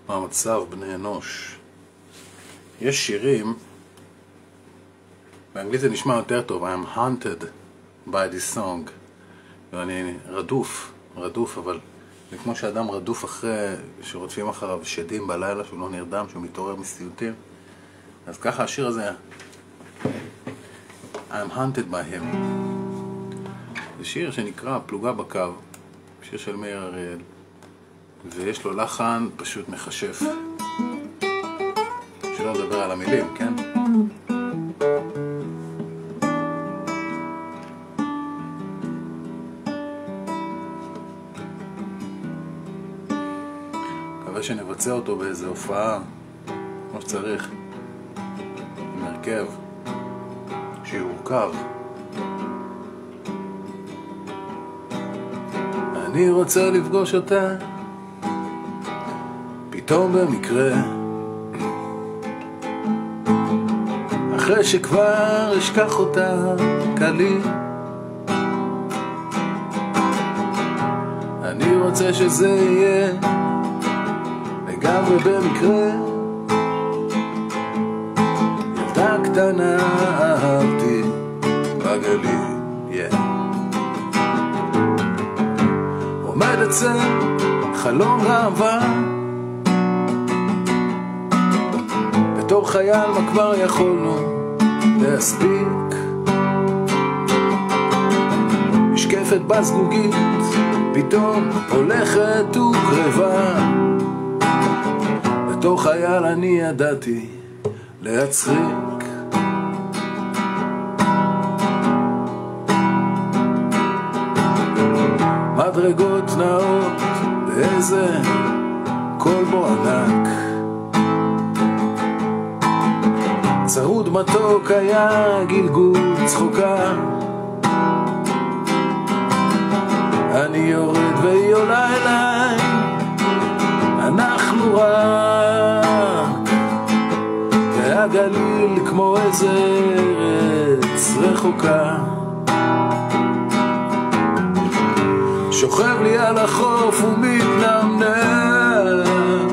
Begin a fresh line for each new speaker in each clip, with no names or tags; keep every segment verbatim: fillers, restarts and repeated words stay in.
מה המצב בני אנוש. יש שירים, באנגלית זה נשמע יותר טוב, I'm haunted by this song. ואני רדוף, רדוף, אבל זה כמו שאדם רדוף אחרי, שרודפים אחריו שדים בלילה, שהוא לא נרדם, שהוא מתעורר מסיוטים. אז ככה השיר הזה, I'm haunted by him. זה שיר שנקרא פלוגה בקו, שיר של מאיר אריאל, ויש לו לחן פשוט מחשף. שלא לדבר על המילים, כן? מקווה שנבצע אותו באיזו הופעה כמו שצריך, עם הרכב שיורכב. אני רוצה לפגוש אותה פתאום במקרה, אחרי שכבר אשכח אותה קלי. אני רוצה שזה יהיה לגמרי במקרה, ילדה קטנה אהבתי בגליל, yeah. עומד אצל חלום ראווה, בתור חייל מה כבר יכולנו להספיק, משקפת בזגוגית פתאום הולכת וקרבה, בתור חייל אני ידעתי להצחיק. מדרגות נאות באיזה קול בו ענק, צרוד מתוק היה גלגול צחוקה, אני יורד והיא עולה אליי, אנחנו רק והגליל כמו איזה ארץ רחוקה, שוכב לי על החוף ומתנמנם,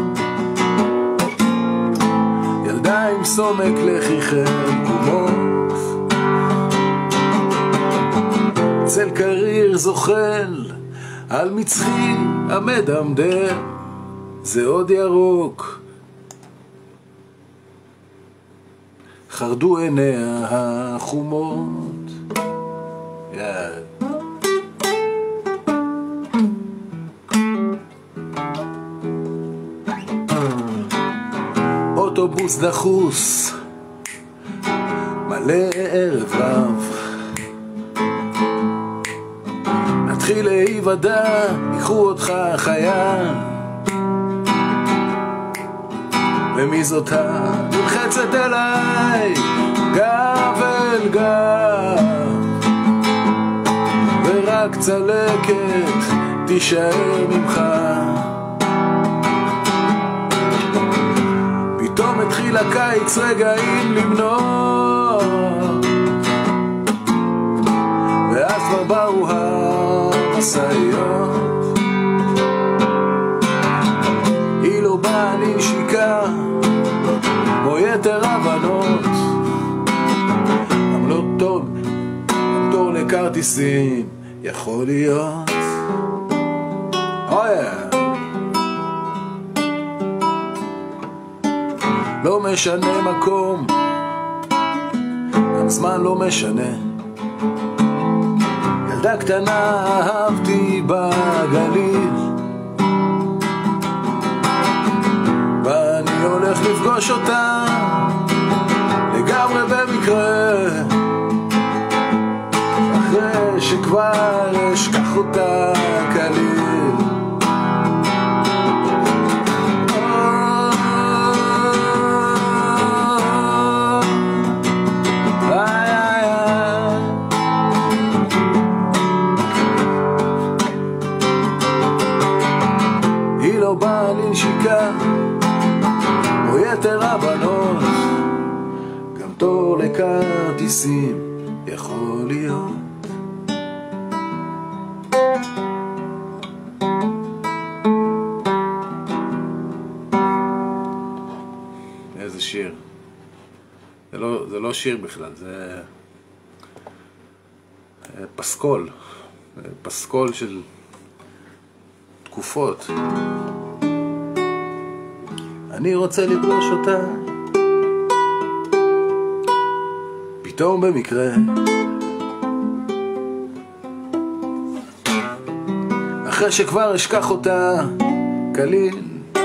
ילדה עם סומק לחיכם קומות, צל קריר זוחל על מצחי המדמדם, זה עוד ירוק, חרדו עיניה החומות, יד אוטובוס דחוס מלא ערב רב, נתחיל להיוודע, ייקחו אותך חייל, ומי זאתה נלחצת אליי גב אל גב, ורק צלקת תישאר ממך. פתאום התחיל הקיץ רגעים למנות, ואז כבר באו המשאיות, היא לא באה לנשיקה כמו יתר הבנות, גם לא טוב, גם תור לכרטיסים יכול להיות. אוי לא משנה מקום, גם זמן לא משנה, ילדה קטנה אהבתי בגליל, ואני הולך לפגוש אותה לגמרי במקרה, אחרי שכבר אשכח אותה קליל. לא באה לנשיקה כמו יתר הבנות, גם תור לכרטיסים יכול להיות. שיר. זה לא, זה לא שיר בכלל, זה פסקול. פסקול של תקופות. אני רוצה לפגוש אותה פתאום במקרה, אחרי שכבר אשכח אותה קליל.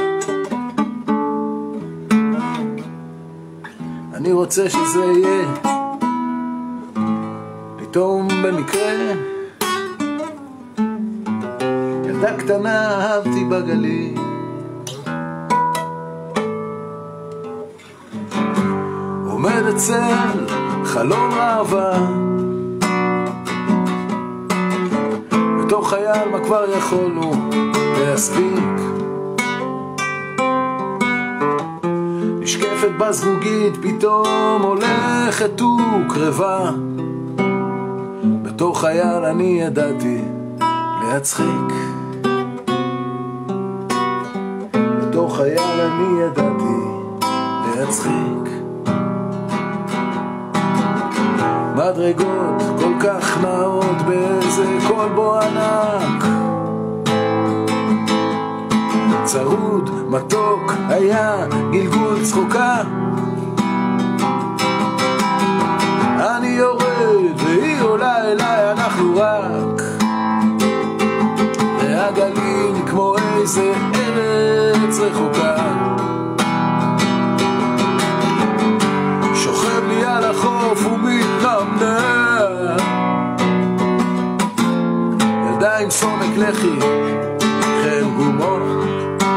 אני רוצה שזה יהיה פתאום במקרה. ילדה קטנה אהבתי בגליל, עומדת צל חלום אהבה, בתור חייל מה כבר יכולנו להספיק. נשקפת בזגוגית פתאום הולכת וקרבה, בתור חייל אני ידעתי להצחיק. בתור חייל אני ידעתי להצחיק. מדרגות כל כך נעות באיזה קול בו ענק, צרוד מתוק היה גלגול צחוקה. אני יורד והיא עולה אליי, אנחנו רק והגליל כמו איזה ארץ רחוקה. שוכב לי על החוף ומתנמנם, ילדה עם סומק לחי חן גומות,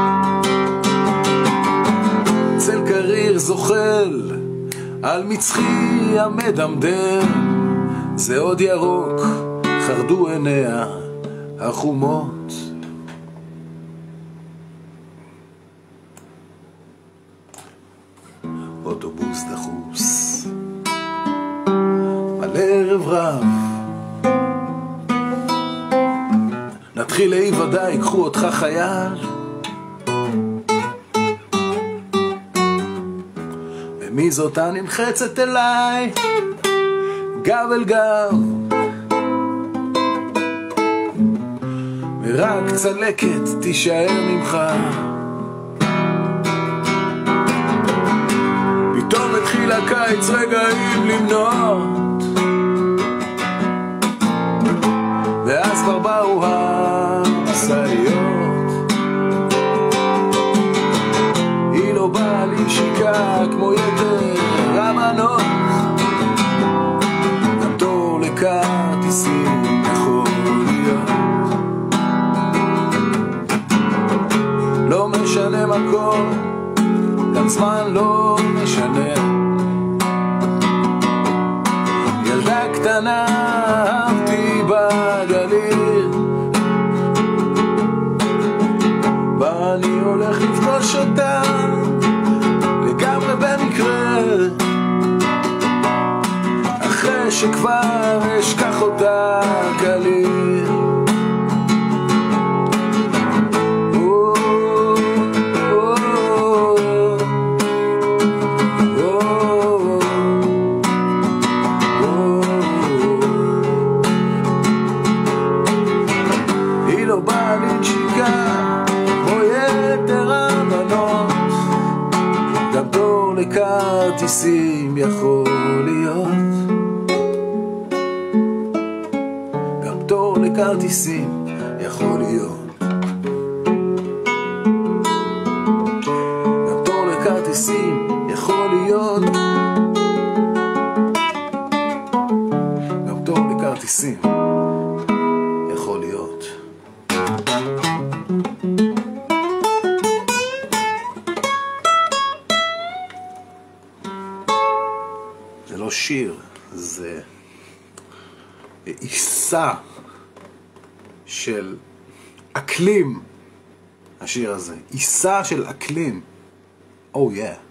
צל קריר זוחל על מצחי המדמדם, זה עוד ירוק חרדו עיניה החומות. אוטובוס דחוס מלא ערב רב, נתחיל לאי ודאי ייקחו אותך חייל, ומי זאתה נמחצת אליי גב אל גב, ורק צלקת תישאר ממך. פתאום התחיל הקיץ רגעים למנות, ואז כבר באו המשאיות. היא לא באה לי שיקה כמו יתר המנות, גם תור לכרטיסים יכול להיות. לא משנה מקום, גם זמן לא משנה. ילדה קטנה אהבתי בגליל, ואני הולך לפגוש אותה לגמרי במקרה, אחרי שכבר אשכח אותה קליל. כרטיסים יכול להיות, גם תור לכרטיסים יכול להיות, גם תור לכרטיסים יכול להיות, גם תור לכרטיסים יכול להיות. זה לא שיר, זה עיסה של אקלים, השיר הזה, עיסה של אקלים. Oh yeah.